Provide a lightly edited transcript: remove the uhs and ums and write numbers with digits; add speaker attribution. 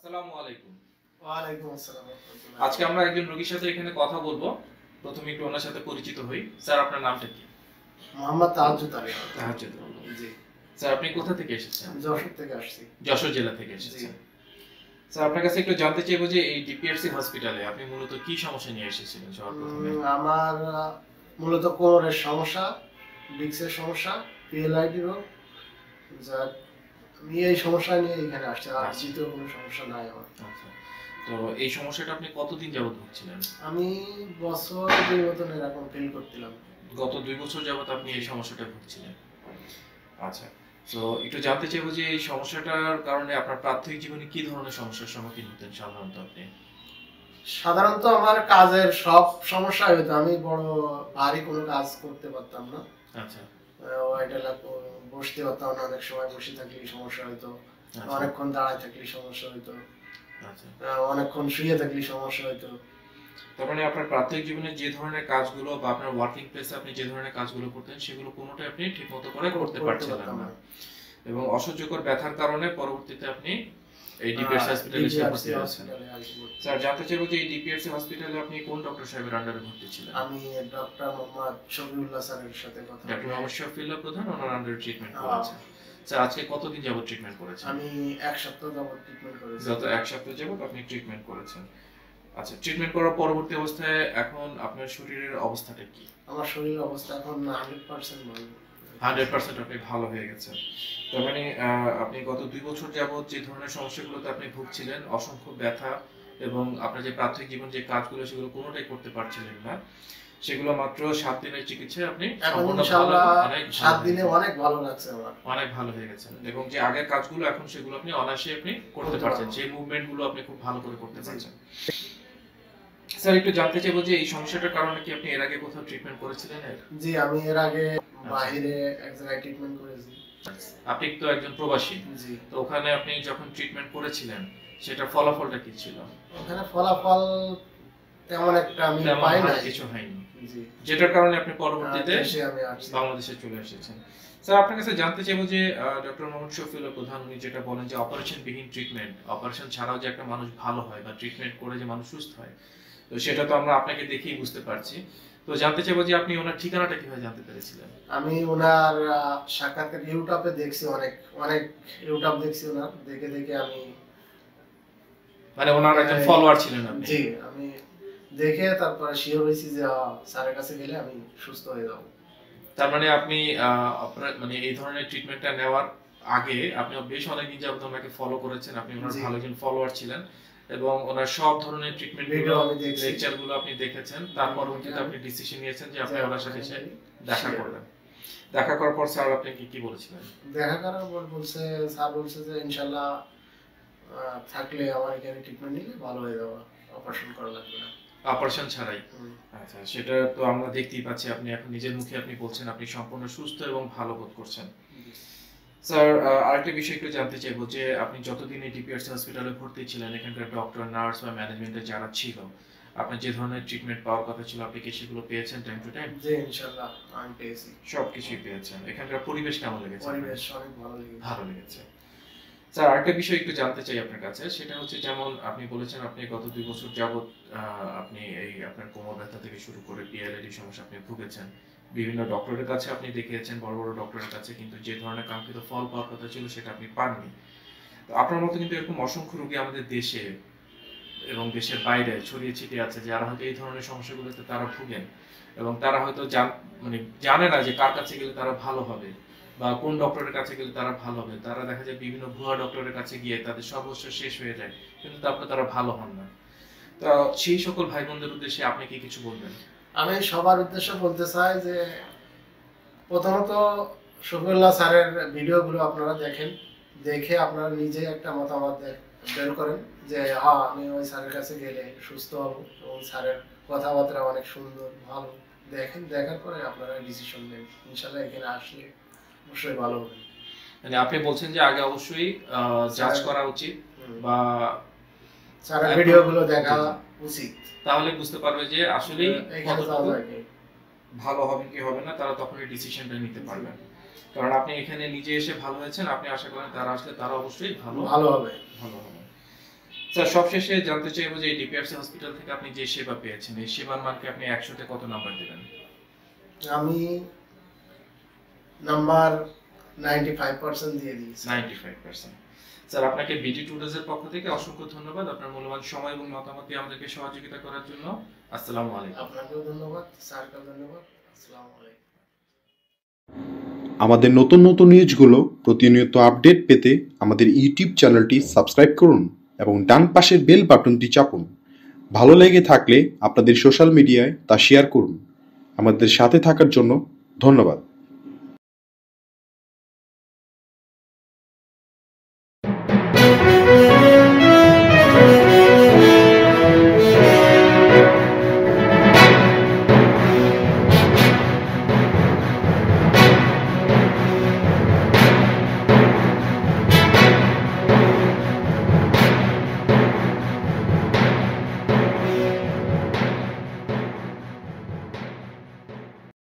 Speaker 1: আসসালামু আলাইকুম।
Speaker 2: ওয়ালাইকুম আসসালাম।
Speaker 1: আজকে আমরা একজন রোগীর সাথে এখানে কথা বলবো। প্রথমে একটু ওনার সাথে পরিচিত হই। স্যার আপনার নামটা কি?
Speaker 2: মোহাম্মদ তাহাজ্জুদ আলী।
Speaker 1: তাহাজ্জুদ।
Speaker 2: জি।
Speaker 1: স্যার আপনি কোথা থেকে এসেছেন?
Speaker 2: যশোর থেকে আসছি।
Speaker 1: যশোর জেলা থেকে এসেছেন। স্যার আপনার কাছে একটু জানতে চাইবো যে এই ডিপিআরসি হসপিটালে আপনি মূলত কি সমস্যা নিয়ে এসেছিলেন সর্বপ্রথমে?
Speaker 2: আমার মূলত কোমরের সমস্যা, ডিস্কের সমস্যা, পিএলআইডি রোগ। যাক, আমি এই সমস্যা নিয়ে এখানে আসছি। আর দ্বিতীয় কোনো সমস্যা নাই আমার।
Speaker 1: আচ্ছা। তো এই সমস্যাটা আপনি কতদিন যাবত ভুগছিলেন?
Speaker 2: আমি বছর ২ মতন এরকম ফিল করছিলাম।
Speaker 1: গত ২ বছর যাবত আপনি এই সমস্যাটা ভুগছিলেন। আচ্ছা। তো একটু জানতে চাইবো যে এই সমস্যাটার কারণে আপনার প্রাথমিক জীবনে কি ধরনের সমস্যার সম্মুখীন হতেন সাধারণত আপনি?
Speaker 2: সাধারণত আমার কাজের সব সমস্যা হইতো। আমি বড় ভারী কোনো কাজ করতে পারতাম না।
Speaker 1: আচ্ছা।
Speaker 2: বসতে পারতাম না, অনেক সময় বসে থাকলেই সমস্যা হইতো।
Speaker 1: আচ্ছা।
Speaker 2: অনেকক্ষণ দাঁড়ায় থাকলেই সমস্যা হইতো।
Speaker 1: আচ্ছা।
Speaker 2: অনেকক্ষণ শুয়ে থাকলেই সমস্যা হইতো।
Speaker 1: তার মানে আপনার প্রাথমিক জীবনে যে ধরনের কাজগুলো বা আপনার ওয়ার্কিং প্লেসে আপনি যে ধরনের কাজগুলো করতেন সেগুলো কোনোটাই আপনি ঠিকমতো করে করতে পারছিলেন না। এবং অসহ্যকর ব্যথার কারণে পরবর্তীতে আপনি এই ডিপিআরসি হসপিটালে এসে ভর্তি হয়েছেন। স্যার জানতে চাইবো যে এই ডিপিআরসি হসপিটালে আপনি কোন ডক্টর সাহেবের আন্ডারে ভর্তি ছিলেন?
Speaker 2: আমি ডক্টর মোহাম্মদ শফিউল্লাহ স্যারের সাথে কথা বলি।
Speaker 1: ডক্টর মোহাম্মদ শফিউল্লাহ প্রধান ওনার আন্ডারে ট্রিটমেন্ট করেছেন। স্যার আজকে কতদিন যাবত ট্রিটমেন্ট করেছেন?
Speaker 2: আমি ১ সপ্তাহ যাবত ট্রিটমেন্ট করেছি।
Speaker 1: গত ১ সপ্তাহ যাবত আপনি ট্রিটমেন্ট করেছেন। আচ্ছা, ট্রিটমেন্ট করার পরবর্তী অবস্থায় এখন আপনার শরীরের অবস্থাটা কি?
Speaker 2: আমার শরীরের অবস্থা এখন 100% ভালো।
Speaker 1: 100% আপনি ভালো হয়ে গেছেন। তার মানে আপনি গত ২ বছর যাবত যে ধরনের সমস্যাগুলোতে আপনি ভুগছিলেন, অসংখ্য ব্যথা এবং আপনার যে প্রাথমিক জীবন যে কাজগুলো সেগুলো কোনোটাই করতে পারছিলেন না। সেগুলো মাত্র ৭ দিনের চিকিৎসায় আপনি সম্পূর্ণ ভালো, অনেক
Speaker 2: ৭ দিনে অনেক ভালো লাগছে আমার।
Speaker 1: অনেক ভালো হয়ে গেছেন এবং যে আগের কাজগুলো এখন সেগুলো আপনি অনায়াসে আপনি করতে পারছেন। সেই মুভমেন্ট গুলো আপনি খুব ভালো করে করতে পারছেন। স্যার একটু জানতে চাইবো যে এই সমস্যাটার কারণে কি আপনি এর আগে কোথাও ট্রিটমেন্ট করেছিলেন?
Speaker 2: জি, আমি এর আগে বাইরে এক জায়গায় ট্রিটমেন্ট করেছি।
Speaker 1: আপনি তো একজন প্রবাসী।
Speaker 2: জি।
Speaker 1: তো ওখানে আপনি যখন ট্রিটমেন্ট করেছিলেন সেটার ফলাফলটা কি ছিল?
Speaker 2: ওখানে ফলাফল তেমন একটা আমি পাই না,
Speaker 1: কিছু হয়নি।
Speaker 2: জি।
Speaker 1: যেটার কারণে আপনি পরবর্তীতে
Speaker 2: আমি
Speaker 1: বাংলাদেশে চলে এসেছেন। স্যার আপনার কাছে জানতে চাইবো যে ডক্টর মোহাম্মদ শফিউল্লাহ প্রধান উনি যেটা বলেন যে অপারেশন বিহীন ট্রিটমেন্ট, অপারেশন ছাড়াও যে একটা মানুষ ভালো হয় বা ট্রিটমেন্ট করে যে মানুষ সুস্থ হয়, তো সেটা তো আমরা আপনাকে দেখেই বুঝতে পারছি। তো জানতে চাইবো যে আপনি ওনার ঠিকানাটা কিভাবে জানতে পেরেছিলেন?
Speaker 2: আমি ওনার সাক্ষাৎকার ইউটিউবে দেখছি, অনেক ইউটিউব দেখছি ওনার, দেখে আমি
Speaker 1: মানে ওনার একজন ফলোয়ার ছিলেন আপনি?
Speaker 2: জি, আমি দেখে তারপরে শিওর হইছি যে স্যারের কাছে গেলে আমি সুস্থ হয়ে যাব।
Speaker 1: তার মানে আপনি আপনার মানে এই ধরনের ট্রিটমেন্টটা নেওয়ার আগে আপনি বেশ অনেকদিন যাবত ওনাকে ফলো করেছেন, আপনি ওনার ভালো একজন ফলোয়ার ছিলেন এবং ওনার সব ধরনের ট্রিটমেন্ট গুলো লেকচার গুলো আপনি দেখেছেন। তারপর পরবর্তীতে আপনি ডিসিশন নিয়েছেন যে আপনি ওনার সাথে এসে দেখা করবেন। দেখা করার পর স্যার আপনি কি বলেছিলেন?
Speaker 2: দেখা করার পর স্যার বলছে যে ইনশাআল্লাহ থাকলে আমার এখানে ট্রিটমেন্ট নিলে ভালো হয়ে যাবে, অপারেশন করা লাগবে না।
Speaker 1: অপারেশন ছাড়াই? আচ্ছা, সেটা তো আমরা দেখতেই পাচ্ছি আপনি এখন নিজের মুখে আপনি বলছেন আপনি সম্পূর্ণ সুস্থ এবং ভালো বোধ করছেন। স্যার আরেকটা বিষয় একটু জানতে চাইবো যে আপনি যতদিন এই ডিপিআরসি হসপিটালে ভর্তি ছিলেন এখানকার ডক্টর, নার্স বা ম্যানেজমেন্টে যারা ছিল আপনার যে ধরনের ট্রিটমেন্ট পাওয়ার কথা ছিল আপনি কি সেগুলো পেয়েছেন টাইম টু টাইম?
Speaker 2: জি, ইনশাআল্লাহ আমি পেয়েছি।
Speaker 1: সবকিছুই পেয়েছেন। এখানকার পরিবেশ কেমন লেগেছে?
Speaker 2: পরিবেশ অনেক ভালো লেগেছে।
Speaker 1: ভালো লেগেছে। স্যার আরেকটা বিষয় একটু জানতে চাই আপনার কাছে, সেটা হচ্ছে যেমন আপনি বলেছেন আপনি গত ২ বছর যাবত আপনি এই আপনার কোমর ব্যথা থেকে শুরু করে পিএলআইডি সমস্যা আপনি ভুগেছেন। বিভিন্ন ডক্টরের কাছে আপনি দেখিয়েছেন, বড় বড় ডক্টরের কাছে, কিন্তু যে ধরনের কাঙ্ক্ষিত ফল পাওয়ার কথা ছিল সেটা আপনি পাননি। তো আপনার মতো কিন্তু এরকম অসংখ্য রোগী আমাদের দেশে এবং দেশের বাইরে ছড়িয়ে ছিটিয়ে আছে যারা হয়তো এই ধরনের সমস্যাগুলোতে তারা ভুগেন এবং তারা হয়তো মানে জানে না যে কার কাছে গেলে তারা ভালো হবে বা কোন ডক্টরের কাছে গেলে তারা ভালো হবে। তারা দেখা যায় বিভিন্ন ভুয়া ডক্টরের কাছে গিয়ে তাদের সর্বস্ব শেষ হয়ে যায়, কিন্তু তারপরে তারা ভালো হন না। তো সেই সকল ভাই বোনদের উদ্দেশ্যে আপনি কি কিছু বলবেন?
Speaker 2: আমি সবার উদ্দেশ্যে বলতে চাই যে প্রথমত শফিউল্লাহ স্যারের ভিডিওগুলো আপনারা দেখেন, দেখে আপনারা নিজে একটা মতামত বের করেন যে হ্যাঁ আমি ওই স্যারের কাছে গেলে সুস্থ হব এবং স্যারের কথাবার্তা অনেক সুন্দর ভালো। দেখার পরে আপনারা ডিসিশন নেন। ইনশাআল্লাহ এখানে আসলে অবশ্যই ভালো হবে।
Speaker 1: মানে আপনি বলছেন যে আগে অবশ্যই জাজ করা উচিত বা
Speaker 2: স্যারের ভিডিওগুলো দেখা উচিত,
Speaker 1: তাহলে বুঝতে পারবে যে আসলে ভালো হবে কি হবে না, তারা তখনই ডিসিশনটা নিতে পারবেন। কারণ আপনি এখানে নিজে এসে ভালো হয়েছেন, আপনি আশা করেন তারা আসলে তারা অবশ্যই ভালো হবে। স্যার সবশেষে জানতে চাইবো যে এই ডিপিআরসি হসপিটাল থেকে আপনি যে সেবা পেয়েছেন এই সেবার মানকে আপনি 100-তে কত নাম্বার দিবেন?
Speaker 2: আমি নাম্বার 95% দিয়ে দিয়েছি।
Speaker 1: 95%। স্যার আপনাকে বিডি টুডেজ এর পক্ষ থেকে অসংখ্য ধন্যবাদ আপনার মূল্যবান সময় এবং মতামত দিয়ে আমাদেরকে সহযোগিতা করার জন্য। আসসালামু আলাইকুম।
Speaker 2: আপনাকেও ধন্যবাদ, স্যারকেও ধন্যবাদ। আসসালামু আলাইকুম।
Speaker 3: আমাদের নতুন নতুন নিউজগুলো প্রতিনিয়ত আপডেট পেতে আমাদের ইউটিউব চ্যানেলটি সাবস্ক্রাইব করুন এবং ডান পাশের বেল বাটনটি চাপুন। ভালো লেগে থাকলে আপনাদের সোশ্যাল মিডিয়ায় তা শেয়ার করুন। আমাদের সাথে থাকার জন্য ধন্যবাদ।